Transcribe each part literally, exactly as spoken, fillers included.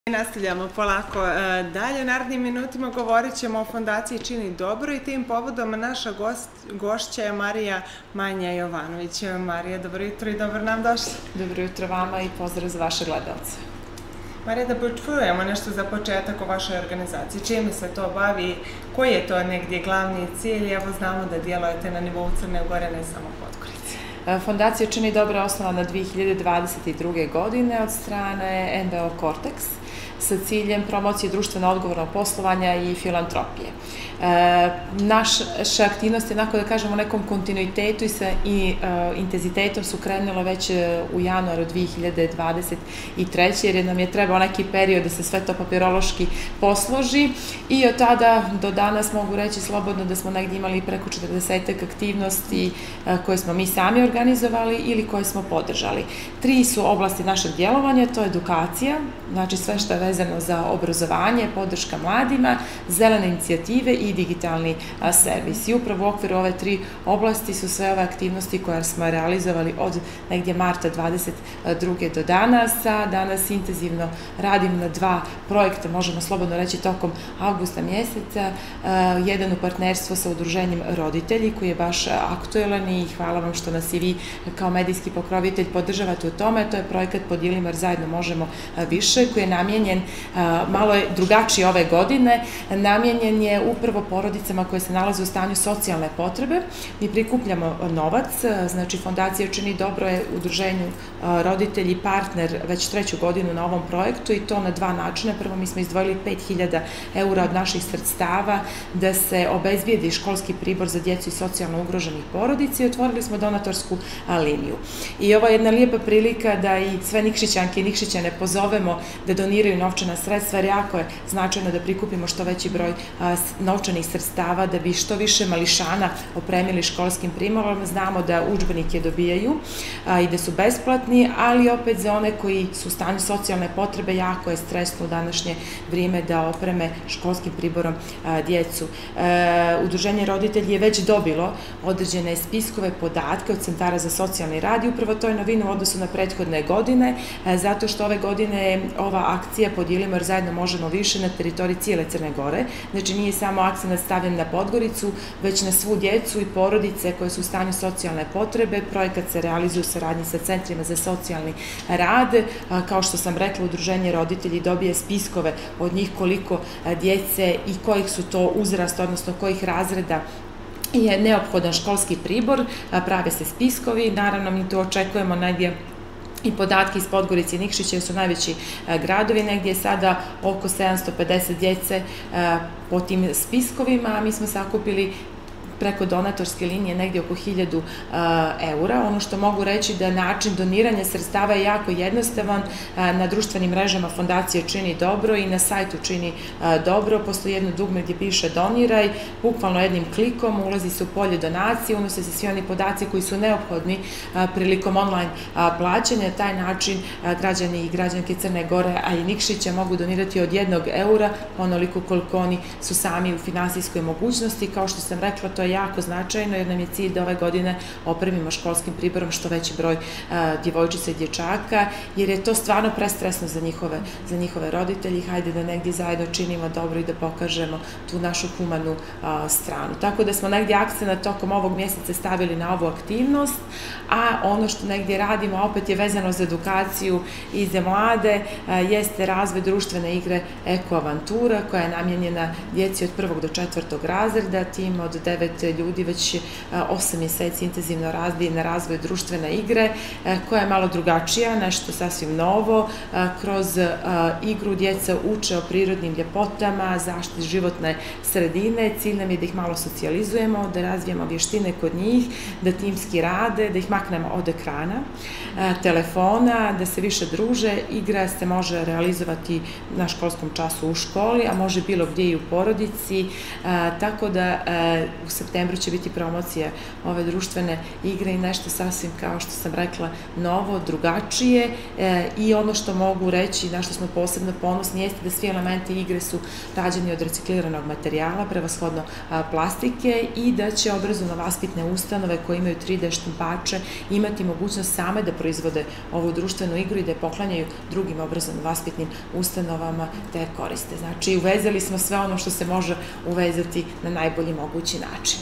Nastavljamo polako dalje. U narednim minutima govorit ćemo o fondaciji Čini dobro i tim povodom naša gošća je Marija Manja Jovanović. Marija, dobro jutro i dobro nam došli. Dobro jutro vama i pozdrav za vaše gledalce. Marija, da počujemo nešto za početak o vašoj organizaciji. Čime se to bavi? Koji je to negdje glavni cilj? Evo, znamo da djelujete na nivou Crne Gore, ne samo Podgorice. Fondacija Čini dobro je osnovana dve hiljade dvadeset druge. godine od strane en be o Cortex sa ciljem promocije društveno odgovornog poslovanja i filantropije. Naše aktivnosti, onako da kažemo, u nekom kontinuitetu i intenzitetom su krenule već u januaru dve hiljade dvadeset treće. jer nam je trebao neki period da se sve to papirološki posloži i od tada do danas mogu reći slobodno da smo negdje imali preko četrdesetak aktivnosti koje smo mi sami organizovali ili koje smo podržali. Tri su oblasti našeg djelovanja, to je edukacija, znači sve što je vezano za obrazovanje, podrška mladima, zelene inicijative i digitalni servis. I upravo u okviru ove tri oblasti su sve ove aktivnosti koje smo realizovali od negdje marta dvadeset druge. do danas, a danas intenzivno radimo na dva projekta, možemo slobodno reći tokom avgusta mjeseca, jedan u partnerstvu sa udruženjem Roditelji koji je baš aktuelan i hvala vam što nas i vi kao medijski pokrovitelj podržavate u tome. To je projekat Podijelimo jer zajedno možemo više, koji je namijenjen, malo je drugačiji ove godine, namijenjen je upravo porodicama koje se nalaze u stanju socijalne potrebe. Mi prikupljamo novac, znači Fondacija Čini dobro je udruženju Roditelji partner već treću godinu na ovom projektu i to na dva načina. Prvo, mi smo izdvojili pet hiljada eura od naših sredstava da se obezbijedi školski pribor za djecu i socijalno ugroženih porodica i otvorili smo donatorsku liniju. I ovo je jedna lijepa prilika da i sve Nikšićanke i Nikšićane pozovemo da doniraju novčana sredstva, jer jako je značajno da prikupimo što veći broj novčanih sredstava da bi što više mališana opremili školskim priborom. Znamo da udžbenike dobijaju i da su besplatni, ali opet za one koji su u stanju socijalne potrebe jako je stresno u današnje vrijeme da opreme školskim priborom djecu. Udruženje Roditelji je već dobilo određene spiskove, podatke od centara za socijalni rad i upravo to je novina u odnosu na prethodne godine, zato što ove godine ova akcija Podijelimo jer zajedno možemo više na teritoriji cijele Crne Gore. Znači nije samo akcenat stavljen na Podgoricu, već na svu djecu i porodice koje su u stanju socijalne potrebe. Projekat se realizuje u saradnji sa centrima za socijalni rad. Kao što sam rekla, udruženje Roditelji dobije spiskove od njih koliko djece i kojih su to uzrasta, odnosno kojih razreda je neophodan školski pribor, prave se spiskovi. Naravno, mi tu očekujemo negdje i podatke iz Podgorice i Nikšića, jer su najveći gradovi, negdje je sada oko sedamsto pedeset djece po tim spiskovima, a mi smo sakupili preko donatorske linije negdje oko hiljadu eura. Ono što mogu reći da način doniranja sredstava je jako jednostavan. Na društvenim mrežama Fondacije Čini dobro i na sajtu Čini dobro postoji jedno dugme gdje piše doniraj, bukvalno jednim klikom ulazi se u polje donacije, unose se svi oni podaci koji su neophodni prilikom online plaćanja. Na taj način građani i građanke Crne Gore, a i Nikšića mogu donirati od jednog eura, onoliko koliko oni su sami u finansijskoj mogućnosti. Kao što sam rekla, to je jako značajno jer nam je cilj da ove godine opremimo školskim priborom što veći broj djevojčica i dječaka, jer je to stvarno prestresno za njihove, za njihove roditelji. Hajde da negdje zajedno činimo dobro i da pokažemo tu našu humanu stranu. Tako da smo negdje akcenat tokom ovog mjeseca stavili na ovu aktivnost, a ono što negdje radimo opet je vezano za edukaciju i za mlade, jeste razvoj društvene igre Eko Avantura koja je namijenjena djeci od prvog do četvrtog razreda. Tim od devet ljudi već osam mjeseci intenzivno radi na razvoju društvene igre koja je malo drugačija, nešto sasvim novo. Kroz igru djeca uče o prirodnim ljepotama, zaštiti životne sredine. Cilj nam je da ih malo socijalizujemo, da razvijemo vještine kod njih, da timski rade, da ih maknemo od ekrana, telefona, da se više druže. Igra se može realizovati na školskom času u školi, a može bilo gdje i u porodici, tako da u septembru će biti promocija ove društvene igre i nešto sasvim, kao što sam rekla, novo, drugačije i ono što mogu reći, na što smo posebno ponosni, jeste da svi elementi igre su rađeni od recikliranog materijala, prevashodno plastike, i da će obrazovno-vaspitne ustanove koje imaju tri D štampače imati mogućnost same da proizvode ovu društvenu igru i da je poklanjaju drugim obrazovno-vaspitnim ustanovama da je koriste. Znači, uvezali smo sve ono što se može uvezati na najbolji mogući način.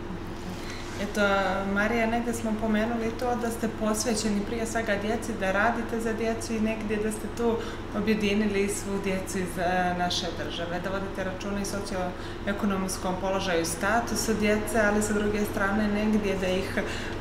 Eto, Marija, negde smo pomenuli to da ste posvećeni prije svega djeci, da radite za djecu i negdje da ste tu objedinili svu djecu iz naše države, da vodite računa i socioekonomskom položaju, statusu djece, ali sa druge strane negdje da ih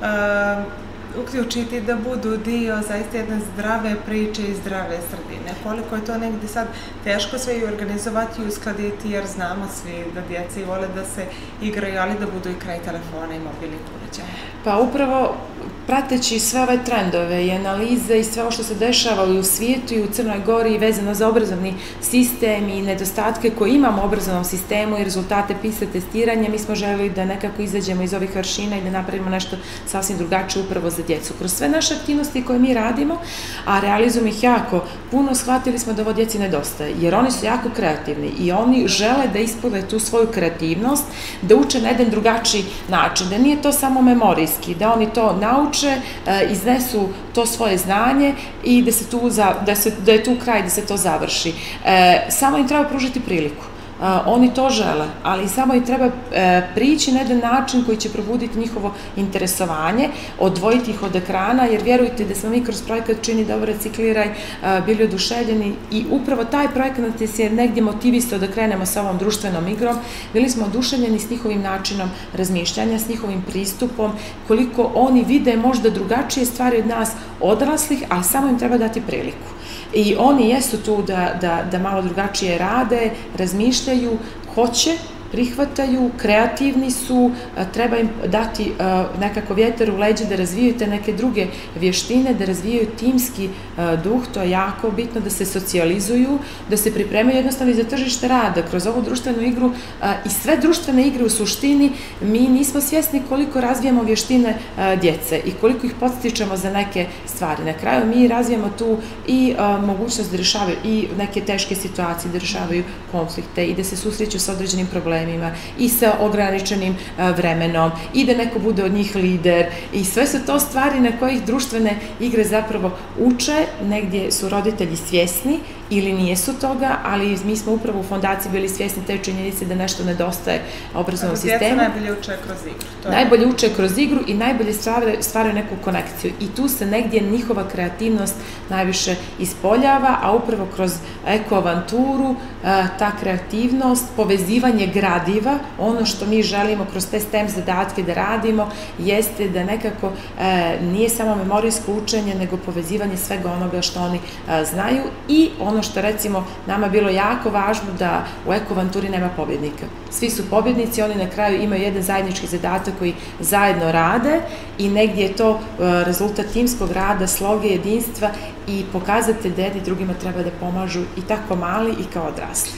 uključiti da budu dio zaista jedne zdrave priče i zdrave sredine. Koliko je to negdje sad teško sve i organizovati i uskladiti, jer znamo svi da djeci vole da se igraju, ali da budu i kraj telefona i mobilnih uređaja. Pa upravo prateći sve ove trendove i analize i sve ovo što se dešava i u svijetu i u Crnoj Gori vezano za obrazovni sistem i nedostatke koje imamo u obrazovnom sistemu i rezultate PISA testiranja, mi smo želeli da nekako izađemo iz ovih aršina i da napravimo nešto sasvim drugačije upravo za djecu. Kroz sve naše aktivnosti koje mi radimo, a realizujemo ih jako puno, shvatili smo da ovo djeci nedostaje, jer oni su jako kreativni i oni žele da ispune tu svoju kreativnost, da uče na jedan drugačiji način, da nije to samo memorijski, da oni to nauče, iznesu to svoje znanje i da, se tu za, da, se, da je tu kraj, da se to završi. Samo im treba pružiti priliku. Oni to žele, ali samo im treba prići na jedan način koji će probuditi njihovo interesovanje, odvojiti ih od ekrana, jer vjerujte da smo mi kroz projekat Čini dobro, recikliraj bili oduševljeni i upravo taj projekat nas je negdje motivisao da krenemo sa ovom društvenom igrom. Bili smo oduševljeni s njihovim načinom razmišljanja, s njihovim pristupom, koliko oni vide možda drugačije stvari od nas odraslih, ali samo im treba dati priliku. I oni jesu tu da, da, da malo drugačije rade, razmišljaju, hoće, prihvataju, kreativni su, treba im dati nekako vjetar u leđe da razvijaju te neke druge vještine, da razvijaju timski duh, to je jako bitno, da se socijalizuju, da se pripremaju jednostavno i za tržište rada. Kroz ovu društvenu igru i sve društvene igre u suštini mi nismo svjesni koliko razvijamo vještine djece i koliko ih podstičemo za neke stvari. Na kraju mi razvijamo tu i mogućnost da rješavaju i neke teške situacije, da rješavaju konflikte i da se susreću sa određenim problemima i sa ograničenim vremenom i da neko bude od njih lider i sve su to stvari na kojih društvene igre zapravo uče, negdje su roditelji svjesni ili nijesu toga, ali mi smo upravo u fondaciji bili svjesni te činjenice da nešto nedostaje obrazovnom sistemu. Djeca najbolje uče kroz igru. Najbolje uče kroz igru i najbolje stvaraju neku konekciju i tu se negdje njihova kreativnost najviše ispoljava, a upravo kroz ekoavanturu ta kreativnost, povezivanje gradiva, ono što mi želimo kroz te STEM zadatke da radimo, jeste da nekako nije samo memorijsko učenje, nego povezivanje svega onoga što oni znaju i ono što recimo nama bilo jako važno da u ekoavanturi nema pobjednika. Svi su pobjednici, oni na kraju imaju jedan zajednički zadatak koji zajedno rade i negdje je to rezultat timskog rada, sloge, jedinstva i pokazatelj da jedni drugima treba da pomažu i tako mali i kao odrasli.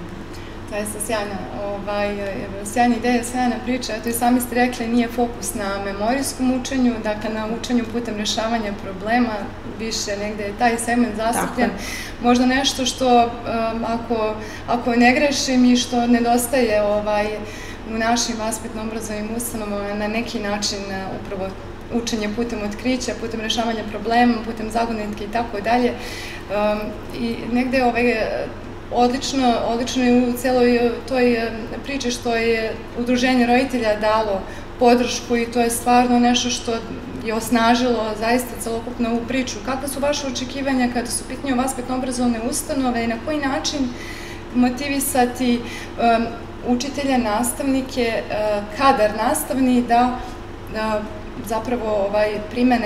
To je sjajna, ovaj, sjajna ideja, sjajna priča. Eto i sami ste rekli, nije fokus na memorijskom učenju, dakle na učenju putem rješavanja problema, više negde je taj segment zastupljen. Možda nešto što, um, ako, ako ne grešim i što nedostaje ovaj, u našim vaspitno-obrazovnim ustanovama, na neki način upravo učenje putem otkrića, putem rješavanja problema, putem zagonetke i tako dalje. I negde ovaj, Odlično, odlično je u celoj toj priči što je Udruženje roditelja dalo podršku i to je stvarno nešto što je osnažilo zaista celokupnu ovu priču. Kakve su vaše očekivanja kada su pitanje vaspitno-obrazovne ustanove i na koji način motivisati um, učitelje, nastavnike, uh, kadar nastavni da, da zapravo ovaj, primene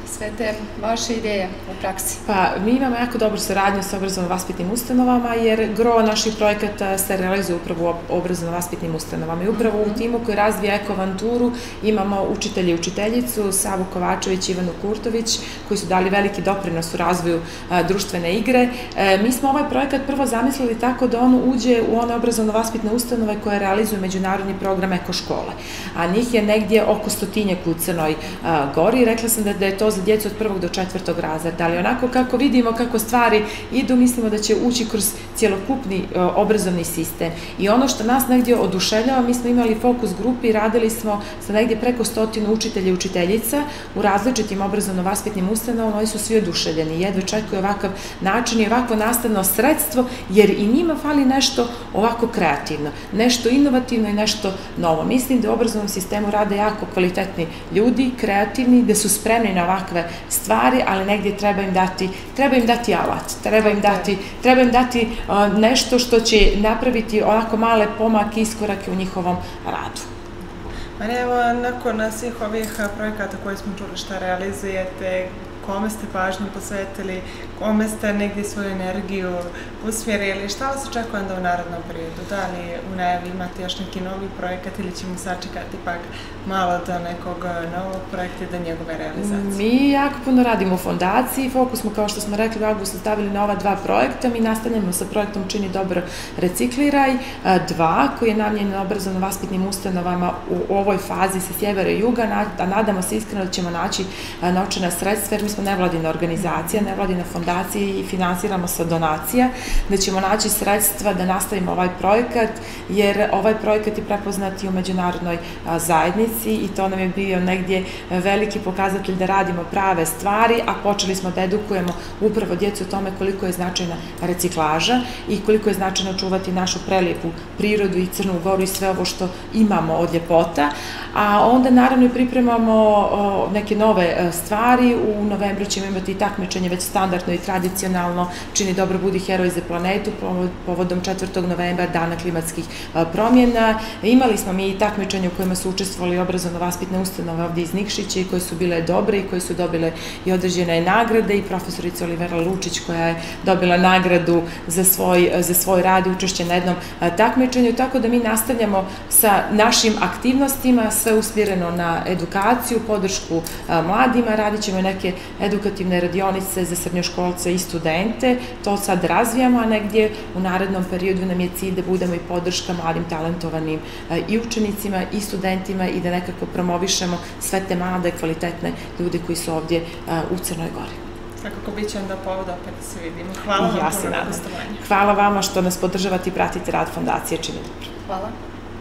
sve te vaše ideje u praksi? Pa, mi imamo jako dobru saradnju sa obrazovno-vaspitnim ustanovama, jer gro naših projekata se realizuje upravo u obrazovno-vaspitnim ustanovama. I upravo u timu koji razvija Eko-avanturu imamo učitelje i učiteljicu, Savu Kovačević i Ivanu Kurtović, koji su dali veliki doprinos u razvoju društvene igre. Mi smo ovaj projekat prvo zamislili tako da on uđe u one obrazovno-vaspitne ustanove koje realizuju međunarodni program Eko škole. A njih je negdje oko stotinjak u Crnoj Gori. Rekla sam da je to za djecu od prvog do četvrtog razreda, ali onako kako vidimo kako stvari idu, mislimo da će ući kroz cjelokupni obrazovni sistem. I ono što nas negdje oduševljava, mi smo imali fokus grupi i radili smo sa negdje preko stotinu učitelja i učiteljica u različitim obrazovno-vaspitnim ustanovama. Oni su svi oduševljeni, jedva čekaju ovakav način i ovakvo nastavno sredstvo, jer i njima fali nešto ovako kreativno, nešto inovativno i nešto novo. Mislim da u obrazovnom sistemu rade jako kvalitetni ljudi, kreativni, da su spremni na ovakve stvari, ali negdje treba im dati, treba im dati alat, treba im dati, treba im dati uh, nešto što će napraviti onako male pomake, iskorake u njihovom radu. Marija, evo, nakon svih ovih projekata koje smo čuli šta realizujete, kome ste pažnju posvetili, kome ste negdje svoju energiju usmjerili, šta vas očekuje onda u narednom periodu? Da li u najavi imate još neki novi projekat ili ćemo sačekati pak malo do nekog novog projekta i do njegove realizacije? Mi jako puno radimo u fondaciji, fokus smo, kao što smo rekli, u avgustu stavili na ova dva projekta. Mi nastavljamo sa projektom Čini dobro, recikliraj dva, koji je namijenjen obrazovno-vaspitnim ustanovama u ovoj fazi sa sjevera i juga, a nadamo se iskreno da ćemo naći novčana sredstva, jer mi smo nevladina organizacija, nevladina fondacija i finansiramo sa donacija, da ćemo naći sredstva da nastavimo ovaj projekat, jer ovaj projekat je prepoznat i u međunarodnoj zajednici i to nam je bio negdje veliki pokazatelj da radimo prave stvari, a počeli smo da edukujemo upravo djecu o tome koliko je značajna reciklaža i koliko je značajno čuvati našu prelijepu prirodu i Crnu Goru i sve ovo što imamo od ljepota. A onda naravno i pripremamo neke nove stvari. U novembru ćemo imati i takmičenje već standardno i tradicionalno Čini dobro, budi heroj za planetu povodom četvrtog novembra, dana klimatskih promjena. Imali smo mi i takmičenje u kojima su učestvovali obrazovno-vaspitne ustanove ovdje iz Nikšića i koje su bile dobre i koje su dobile i određene nagrade, i profesorica Olivera Lučić koja je dobila nagradu za svoj, za svoj rad i učešće na jednom takmičenju, tako da mi nastavljamo sa našim aktivnostima, sve usmjereno na edukaciju, podršku mladima. Radit ćemo neke edukativne radionice za srednjoškolce i studente, to sad razvijamo, a negdje u narednom periodu nam je cilj da budemo i podrška mladim talentovanim i učenicima i studentima i da nekako promovišemo sve te mlade, kvalitetne ljudi koji su ovdje u Crnoj Gori. Svakako bit će onda povod opet da se vidimo. Hvala vam puno na gostovanju. Hvala vama što nas podržavate i pratite rad Fondacije Čini dobro. Hvala.